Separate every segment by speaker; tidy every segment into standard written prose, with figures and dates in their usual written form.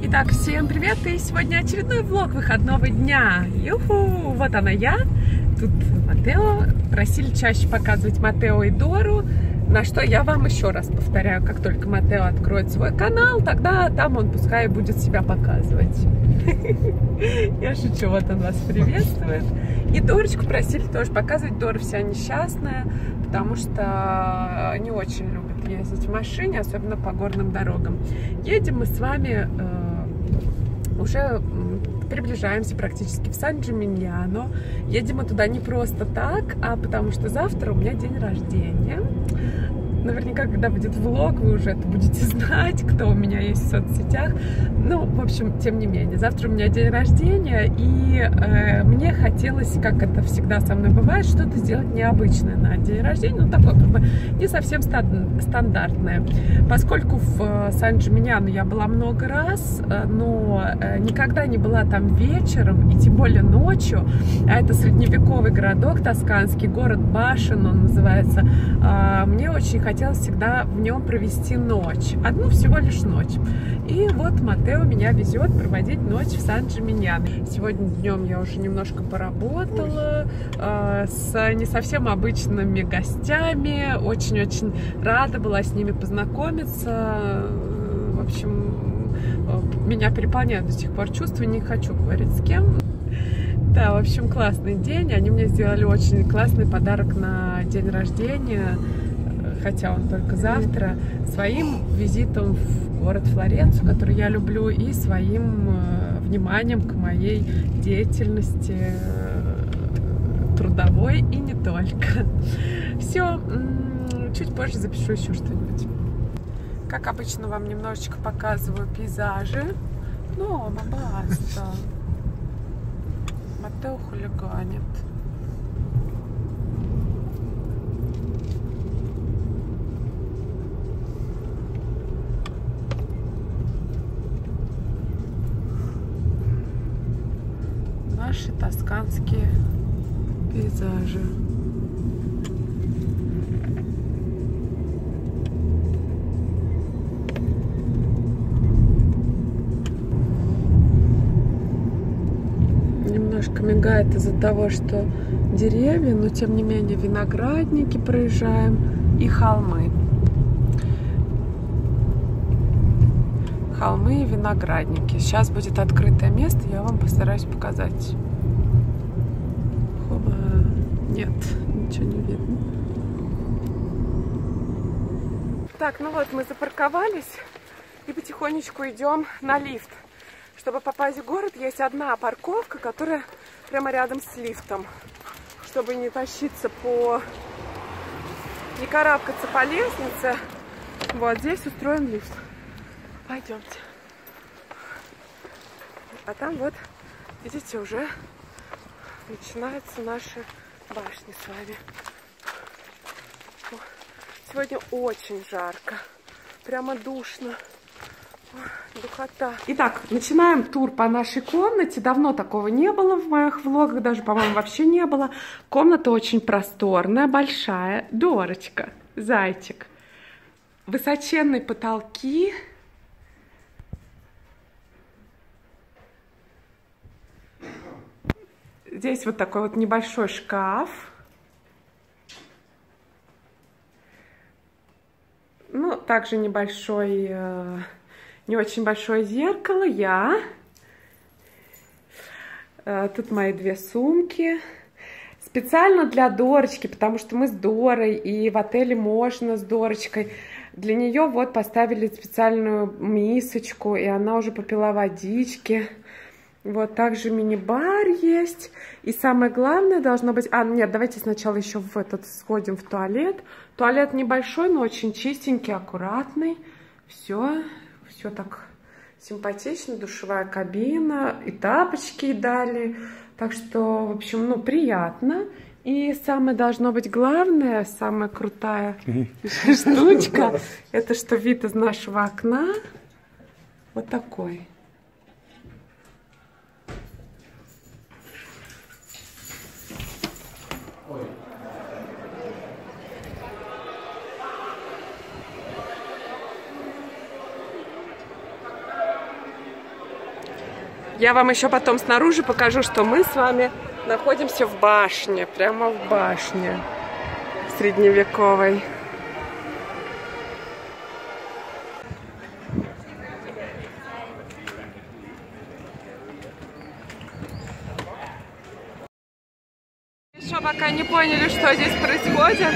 Speaker 1: Итак, всем привет! И сегодня очередной влог выходного дня. Юху! Вот она я. Тут Матео. Просили чаще показывать Матео и Дору. На что я вам еще раз повторяю, как только Матео откроет свой канал, тогда там он пускай будет себя показывать. Я шучу, вот он вас приветствует. И Дорочку просили тоже показывать. Дора вся несчастная, потому что не очень любит ездить в машине, особенно по горным дорогам. Едем мы с вами, уже приближаемся практически в Сан-Джиминьяно. Едем мы туда не просто так, а потому что завтра у меня день рождения. Наверняка, когда будет влог, вы уже это будете знать, кто у меня есть в соцсетях. Ну, в общем, тем не менее, завтра у меня день рождения, и мне хотелось, как это всегда со мной бывает, что-то сделать необычное на день рождения, ну, такое как бы не совсем стандартное. Поскольку в Сан-Джиминьяно я была много раз, но никогда не была там вечером, и тем более ночью, а это средневековый городок тосканский, город башен он называется, мне очень хотелось всегда в нем провести ночь. Одну всего лишь ночь. И вот Матео меня везет проводить ночь в Сан-Джиминьяно. Сегодня днем я уже немножко поработала с не совсем обычными гостями. Очень-очень рада была с ними познакомиться. В общем, меня переполняют до сих пор чувства. Не хочу говорить с кем. Да, в общем, классный день. Они мне сделали очень классный подарок на день рождения, хотя он только завтра, своим визитом в город Флоренцию, который я люблю, и своим вниманием к моей деятельности трудовой и не только. Все, чуть позже запишу еще что-нибудь. Как обычно, вам немножечко показываю пейзажи. Но, баста. Матео хулиганит. Наши тосканские пейзажи. Немножко мигает из-за того, что деревья, но тем не менее виноградники проезжаем и холмы. Холмы и виноградники. Сейчас будет открытое место, я вам постараюсь показать. Хоба. Нет, ничего не видно. Так, ну вот мы запарковались и потихонечку идем на лифт. Чтобы попасть в город, есть одна парковка, которая прямо рядом с лифтом. Чтобы не тащиться не карабкаться по лестнице, вот здесь устроен лифт. Пойдемте. А там вот, видите, уже начинаются наши башни с вами. Сегодня очень жарко. Прямо душно. Духота. Итак, начинаем тур по нашей комнате. Давно такого не было в моих влогах, даже, по-моему, вообще не было. Комната очень просторная, большая. Дорочка, зайчик. Высоченные потолки. Здесь вот такой вот небольшой шкаф. Ну, также небольшой, не очень большое зеркало. Тут мои две сумки. Специально для Дорочки, потому что мы с Дорой, и в отеле можно с Дорочкой. Для нее вот поставили специальную мисочку, и она уже попила водички. Вот также мини-бар есть. И самое главное должно быть... нет, давайте сначала еще сходим в туалет. Туалет небольшой, но очень чистенький, аккуратный. Все так симпатично. Душевая кабина. И тапочки дали. Так что, в общем, ну, приятно. И самое должно быть главное, самая крутая штучка, это что вид из нашего окна вот такой. Я вам еще потом снаружи покажу, что мы с вами находимся в башне, прямо в башне средневековой. Еще пока не поняли, что здесь происходит.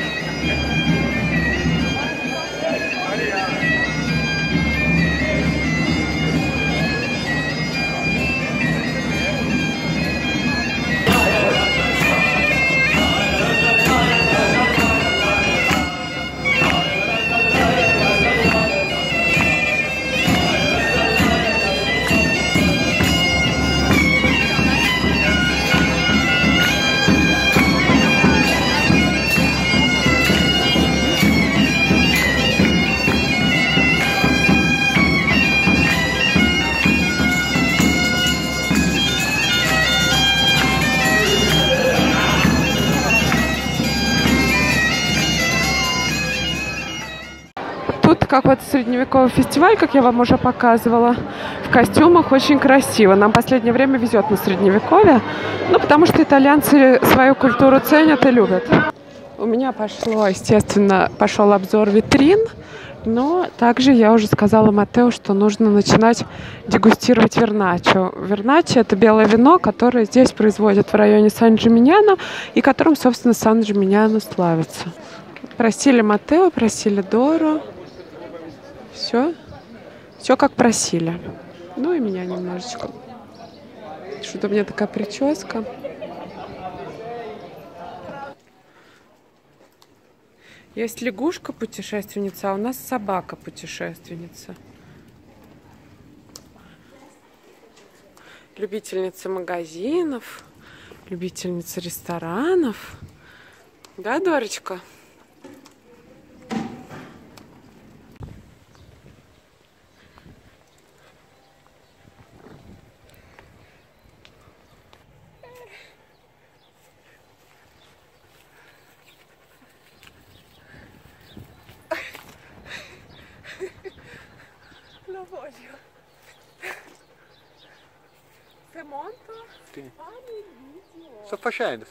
Speaker 1: Как вот средневековый фестиваль, как я вам уже показывала, в костюмах очень красиво. Нам в последнее время везет на средневековье, ну, потому что итальянцы свою культуру ценят и любят. У меня пошел обзор витрин, но также я уже сказала Матео, что нужно начинать дегустировать верначо. Верначо – это белое вино, которое здесь производят в районе Сан-Джиминьяно и которым, собственно, Сан-Джиминьяно славится. Просили Матео, просили Дору. Все как просили. Ну и меня немножечко. Что-то у меня такая прическа. Есть лягушка-путешественница, а у нас собака-путешественница. Любительница магазинов, любительница ресторанов. Да, Дорочка?
Speaker 2: Sì. Sto facendo.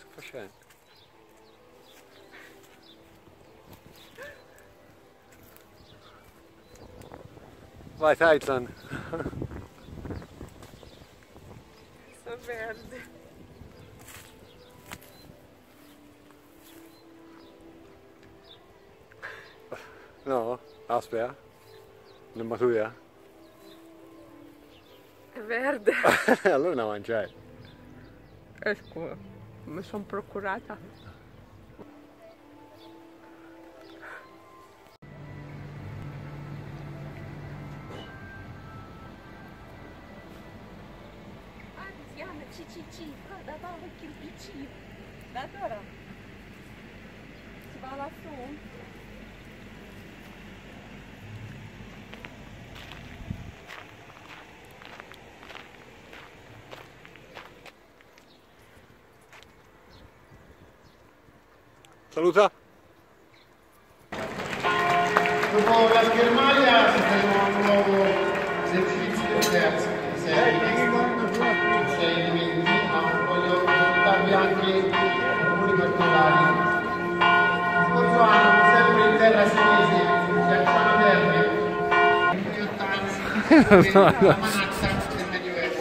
Speaker 2: Vai, Titan.
Speaker 1: Sto verde.
Speaker 2: No, aspetta. Non matura.
Speaker 1: È verde.
Speaker 2: Allora non mangiare.
Speaker 1: Scusa, mi sono procurata. Diana, Cici, guarda, dove kирпичи. Да, Дора? Ci va lassù?
Speaker 2: Saluta.
Speaker 3: Dopo la schermaglia si fa un nuovo esercizio terzo di 6 elementi, ma voglio portarvi anche alcuni particolari. Lo scorso anno, sempre in terra senese, Ghiacciano Terme, negli 80 la Manhattan del Medioevo.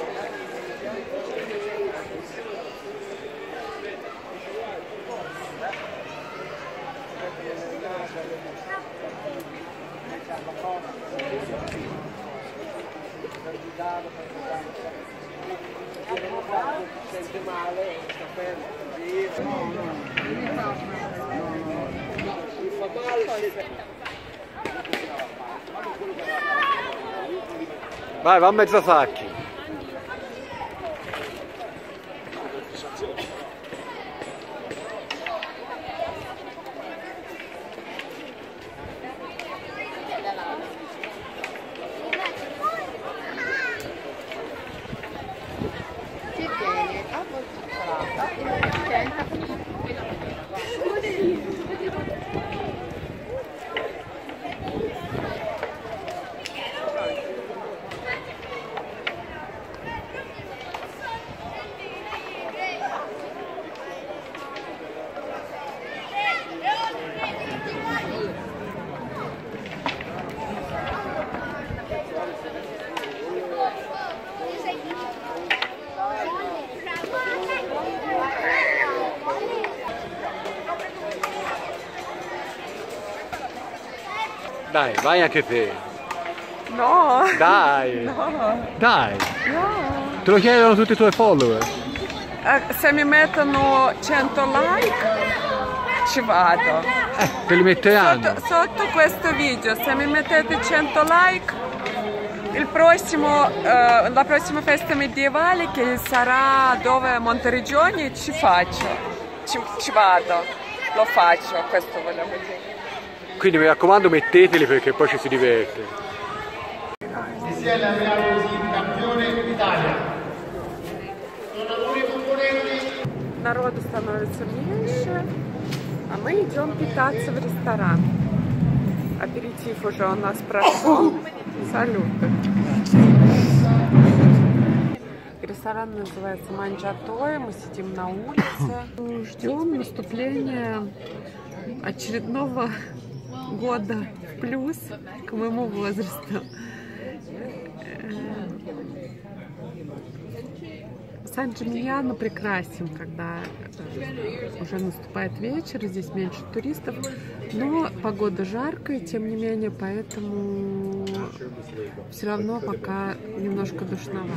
Speaker 2: Vai, va a mezzo sacchi. Dai, vai anche te.
Speaker 1: No!
Speaker 2: Dai,
Speaker 1: No!
Speaker 2: dai.
Speaker 1: No!
Speaker 2: Te lo chiedono tutti i tuoi follower.
Speaker 1: Se mi mettono 100 like, ci vado.
Speaker 2: Te li metteranno.
Speaker 1: Sotto questo video, se mi mettete 100 like, la prossima festa medievale che sarà dove Monteregioni ci faccio. Ci vado, lo faccio, questo volevo dire.
Speaker 2: Quindi mi raccomando metteteli perché poi ci si diverte.
Speaker 3: E si è laureato così campione d'Italia. Sono alcuni componenti.
Speaker 1: Народу становится меньше, а мы идем питаться в ресторан. Аперитив уже у нас прошел. Салюты. Ресторан называется Манджатой. Мы сидим на улице. Ждем наступления очередного года в плюс к моему возрасту. Сан-Джиминьяно прекрасен, когда уже наступает вечер, здесь меньше туристов, но погода жаркая, тем не менее, поэтому все равно пока немножко душновато.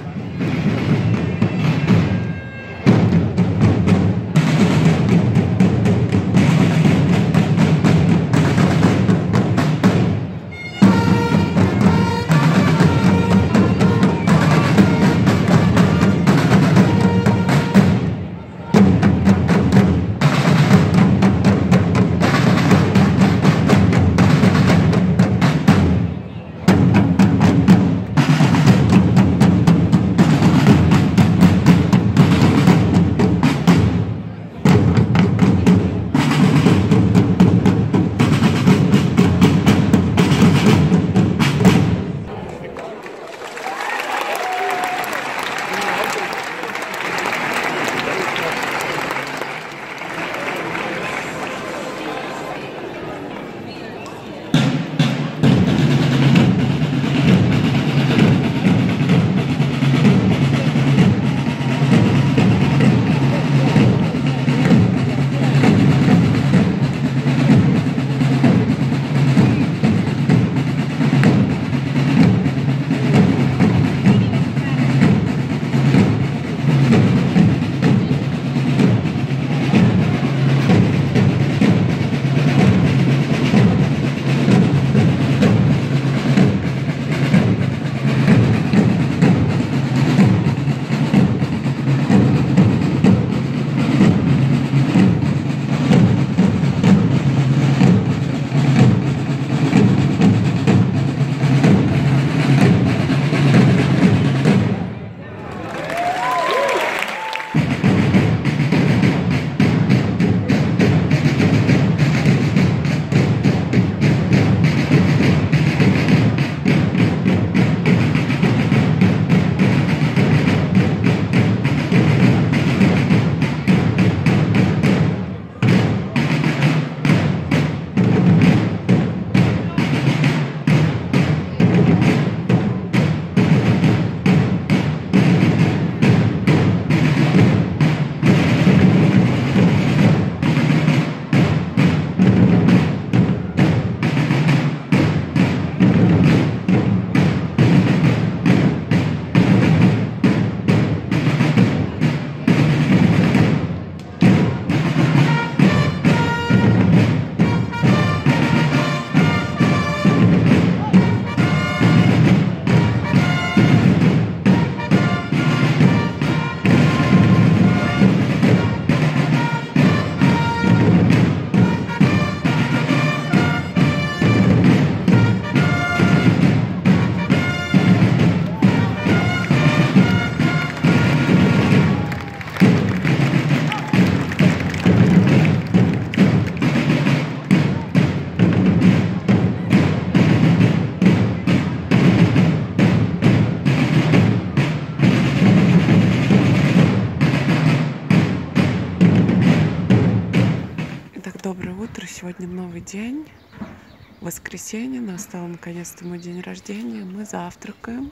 Speaker 1: Сегодня новый день, воскресенье, настал наконец-то мой день рождения. Мы завтракаем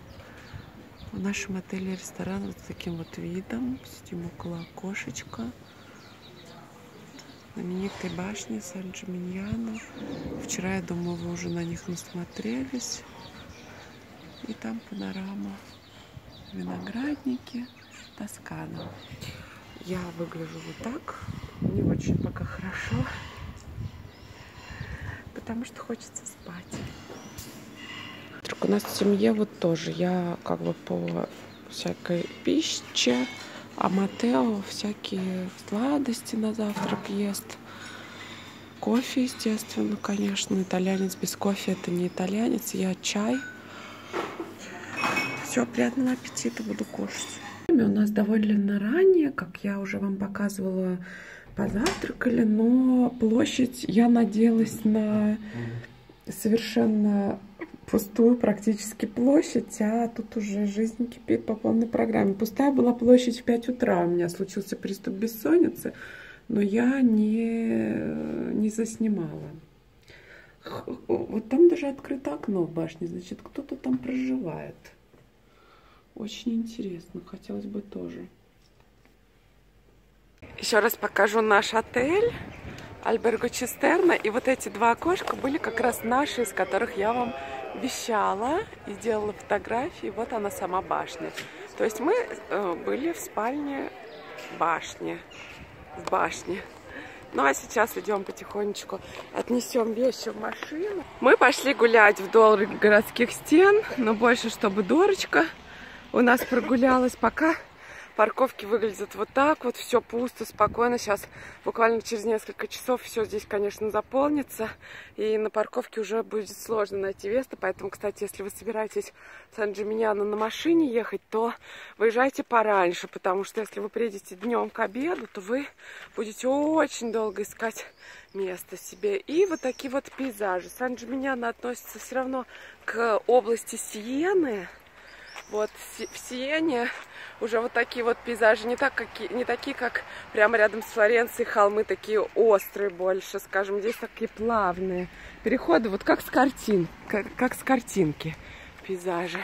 Speaker 1: в нашем отеле-ресторан вот с таким вот видом. Сидим около окошечка. Знаменитые башни Сан-Джиминьяно. Вчера, я думаю, вы уже на них насмотрелись. И там панорама. Виноградники, Тоскана. Я выгляжу вот так. Не очень пока хорошо. Потому что хочется спать. У нас в семье вот тоже. Я как бы по всякой пище, а Матео всякие сладости на завтрак ест. Кофе, естественно, конечно. Итальянец без кофе — это не итальянец. Я чай. Все, приятного аппетита, буду кушать. У нас довольно ранее, как я уже вам показывала, позавтракали, но площадь, я надеялась на совершенно пустую практически площадь, а тут уже жизнь кипит по полной программе. Пустая была площадь в 5 утра, у меня случился приступ бессонницы, но я не заснимала. Вот там даже открыто окно в башне, значит, кто-то там проживает. Очень интересно, хотелось бы тоже. Еще раз покажу наш отель Альберго Чистерна. И вот эти два окошка были как раз наши, из которых я вам вещала и делала фотографии. Вот она, сама башня. То есть мы были в спальне башни. В башне. Ну а сейчас идем потихонечку, отнесем вещи в машину. Мы пошли гулять вдоль городских стен, но больше, чтобы Дорочка у нас прогулялась. Пока парковки выглядят вот так вот, все пусто, спокойно. Сейчас буквально через несколько часов все здесь, конечно, заполнится, и на парковке уже будет сложно найти место. Поэтому, кстати, если вы собираетесь в Сан-Джиминьяно на машине ехать, то выезжайте пораньше, потому что если вы приедете днем к обеду, то вы будете очень долго искать место себе. И вот такие вот пейзажи. Сан-Джиминьяно относится все равно к области Сиены. Вот в Сиене уже вот такие вот пейзажи, не такие, как прямо рядом с Флоренцией, холмы такие острые больше, скажем, здесь такие плавные переходы, вот как с картин, как с картинки пейзажи.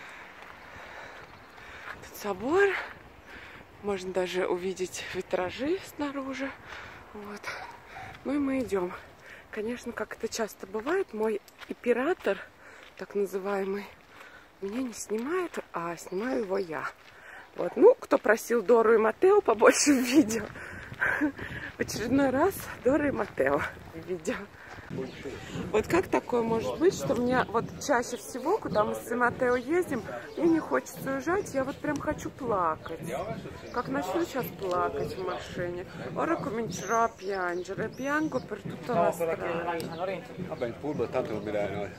Speaker 1: Тут собор, можно даже увидеть витражи снаружи, вот. Ну и мы идем. Конечно, как это часто бывает, мой оператор, так называемый, меня не снимает, а снимаю его я. Вот. Ну, кто просил Дору и Матео побольше в видео. В очередной раз Дора и Матео в видео. Вот как такое может быть, что мне вот чаще всего, куда мы с Матео ездим, мне не хочется уезжать, я вот прям хочу плакать. Как начну сейчас плакать в машине. Ora comincerò a piangere, piango per tutta la strada.
Speaker 2: Vabbè, il pullman tanto non mi dai noi.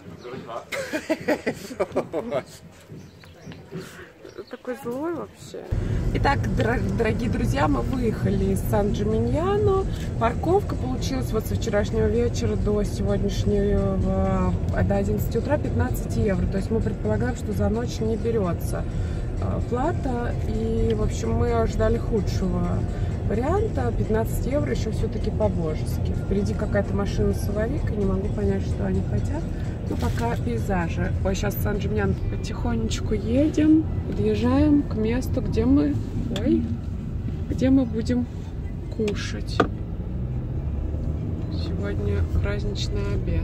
Speaker 1: Такой злой вообще. Итак, дорогие друзья, мы выехали из Сан-Джиминьяно. Парковка получилась вот со вчерашнего вечера до сегодняшнего, до 11 утра 15 евро. То есть мы предполагаем, что за ночь не берется плата. И, в общем, мы ожидали худшего варианта. 15 евро еще все-таки по-божески. Впереди какая-то машина с соловейкой, не могу понять, что они хотят. Ну, пока пейзажи. Ой, сейчас в Сан-Джиминьяно потихонечку едем, подъезжаем к месту, где мы будем кушать. Сегодня праздничный обед.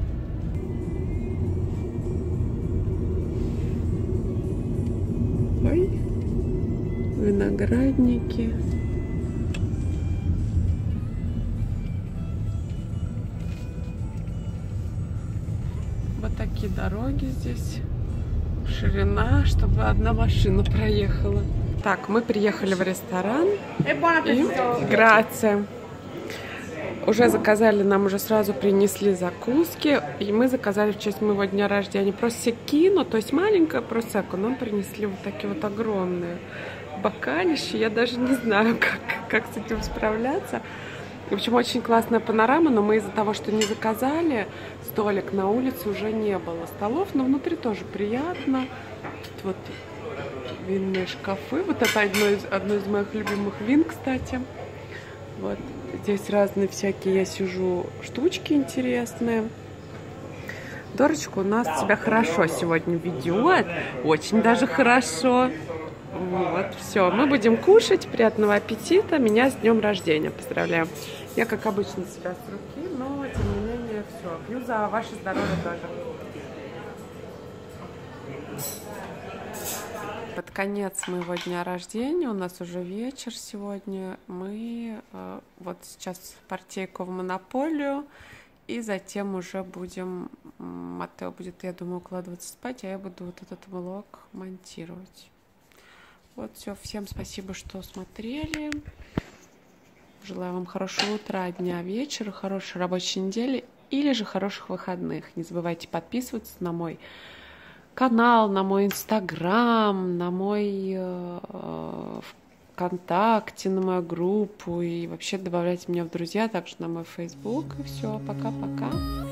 Speaker 1: Ой, виноградники. Вот такие дороги здесь. Ширина, чтобы одна машина проехала. Так, мы приехали в ресторан. И грация. Уже заказали, нам уже сразу принесли закуски. И мы заказали в честь моего дня рождения просекино, то есть маленькое просекко. Нам принесли вот такие вот огромные бокалища. Я даже не знаю, как с этим справляться. В общем, очень классная панорама, но мы из-за того, что не заказали столик, на улице уже не было столов, но внутри тоже приятно. Тут вот винные шкафы. Вот это одно из моих любимых вин, кстати. Вот здесь разные всякие, я сижу, штучки интересные. Дорочка у нас себя хорошо сегодня ведет, очень даже хорошо. Вот, все, мы будем кушать, приятного аппетита, меня с днем рождения поздравляем. Я, как обычно, себя с руки, но, тем не менее, все. Пью за ваше здоровье тоже. Под конец моего дня рождения, у нас уже вечер сегодня, мы вот сейчас партийку в монополию, и затем уже будем, Матео будет, я думаю, укладываться спать, а я буду вот этот влог монтировать. Вот все, всем спасибо, что смотрели. Желаю вам хорошего утра, дня, вечера, хорошей рабочей недели или же хороших выходных. Не забывайте подписываться на мой канал, на мой инстаграм, на мой ВКонтакте, на мою группу и вообще добавляйте меня в друзья, также на мой фейсбук. И все, пока-пока.